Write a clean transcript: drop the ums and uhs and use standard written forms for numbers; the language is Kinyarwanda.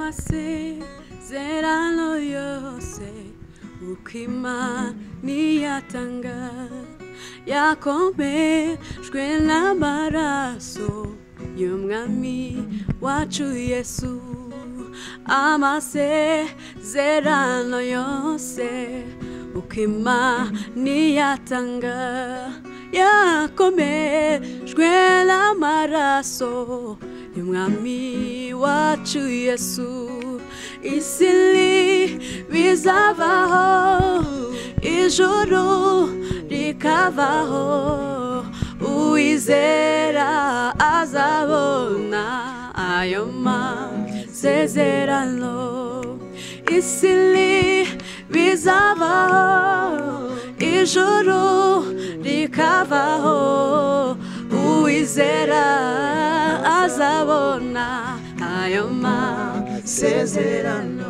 amasezerano yose uko Imana iyatanga yakomejwe n'amaraso y'umwami wacu Yesu. Amasezerano yose uko Imana iyatanga yakomejwe n'amaraso y'umwami wacu Yesu. Isi bizavaho, ijuru rikavaho, uwizera azabona ayo masezerano. Isi bizavaho, ijuru rikavaho, uwizera azabona ayo masezerano.